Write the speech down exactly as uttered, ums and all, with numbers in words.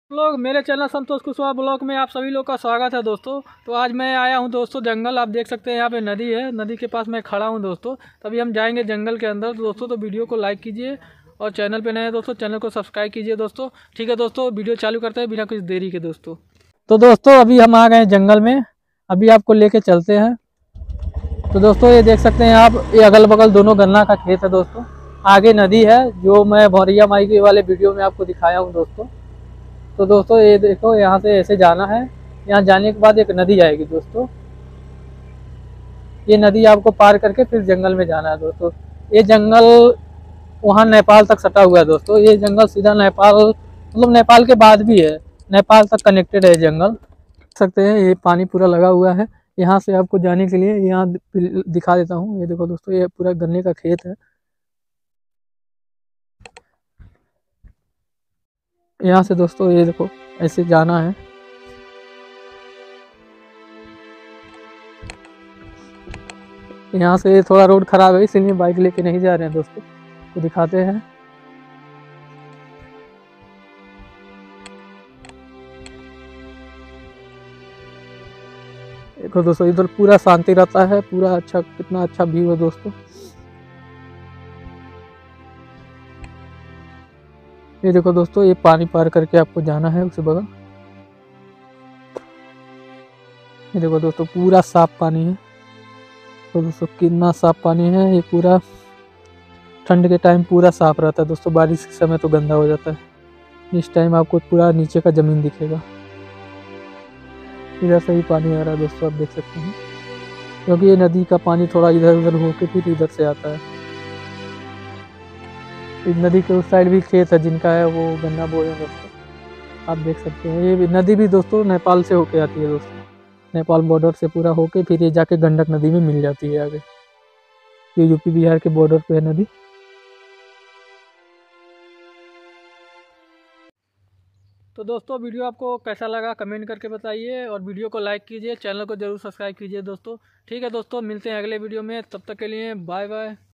लोग मेरे channel Santosh Kushwaha blog में आप सभी लोग का स्वागत है दोस्तों। तो आज मैं आया हूं दोस्तों जंगल। आप देख सकते हैं यहाँ पे नदी है, नदी के पास मैं खड़ा हूं दोस्तों। तभी हम जाएंगे जंगल के अंदर। तो दोस्तों तो वीडियो को लाइक कीजिए और चैनल पे नए हैं दोस्तों चैनल को सब्सक्राइब कीजिए दोस्तों। ठीक है दोस्तों, वीडियो चालू करते हैं बिना कुछ देरी के दोस्तों। तो दोस्तों अभी हम आ गए जंगल में, अभी आपको लेके चलते हैं। तो दोस्तों ये देख सकते हैं आप, ये अगल बगल दोनों गन्ना का खेत है दोस्तों। आगे नदी है जो मैं भौरिया माई के वाले वीडियो में आपको दिखाया हूँ दोस्तों। तो दोस्तों ये देखो, यहाँ से ऐसे जाना है। यहाँ जाने के बाद एक नदी आएगी दोस्तों। ये नदी आपको पार करके फिर जंगल में जाना है दोस्तों। ये जंगल वहाँ नेपाल तक सटा हुआ है दोस्तों। ये जंगल सीधा नेपाल, मतलब नेपाल के बाद भी है, नेपाल तक कनेक्टेड है जंगल। देख सकते हैं ये पानी पूरा लगा हुआ है। यहाँ से आपको जाने के लिए यहाँ दिखा देता हूँ। ये देखो दोस्तों, ये पूरा गन्ने का खेत है। यहाँ से दोस्तों ये देखो ऐसे जाना है। यहाँ से थोड़ा रोड खराब है, इसीलिए बाइक लेके नहीं जा रहे हैं दोस्तों। तो दिखाते हैं। देखो दोस्तों इधर पूरा शांति रहता है, पूरा अच्छा, कितना अच्छा व्यू है दोस्तों। ये देखो दोस्तों, ये पानी पार करके आपको जाना है उसे बगल। ये देखो दोस्तों पूरा साफ पानी है। तो दोस्तों कितना साफ पानी है, ये पूरा ठंड के टाइम पूरा साफ रहता है दोस्तों, बारिश के समय तो गंदा हो जाता है। इस टाइम आपको पूरा नीचे का जमीन दिखेगा। इधर से ही पानी आ रहा है दोस्तों, आप देख सकते हैं, क्योंकि ये नदी का पानी थोड़ा इधर उधर होके फिर इधर से आता है। इस नदी के उस साइड भी खेत है जिनका है वो गन्ना बोए हैं दोस्तों, आप देख सकते हैं। ये नदी भी दोस्तों नेपाल से होके आती है दोस्तों। नेपाल बॉर्डर से पूरा होके फिर ये जाके गंडक नदी में मिल जाती है आगे। ये यूपी बिहार के बॉर्डर पे है नदी। तो दोस्तों वीडियो आपको कैसा लगा कमेंट करके बताइए और वीडियो को लाइक कीजिए, चैनल को जरूर सब्सक्राइब कीजिए दोस्तों। ठीक है दोस्तों, मिलते हैं अगले वीडियो में, तब तक के लिए बाय बाय।